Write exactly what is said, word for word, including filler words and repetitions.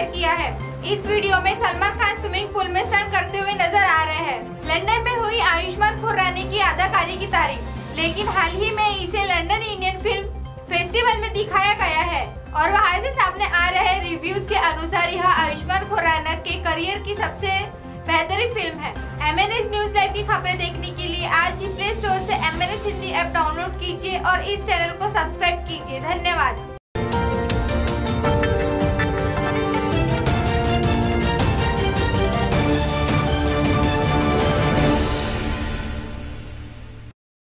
किया है। इस वीडियो में सलमान खान स्विमिंग पूल में स्टंट करते हुए नजर आ रहे हैं। लंदन में हुई आयुष्मान खुराना की अदाकारी की तारीफ, लेकिन हाल ही में इसे लंदन इंडियन फिल्म फेस्टिवल में दिखाया गया है और वहां से सामने आ रहे रिव्यूज के अनुसार यह आयुष्मान खुराना के करियर की सबसे बेहतरीन फिल्म है। M N S news live की खबरें देखने के लिए आज ही प्ले स्टोर से M N S Hindi app download कीजिए और इस चैनल को सब्सक्राइब कीजिए। धन्यवाद।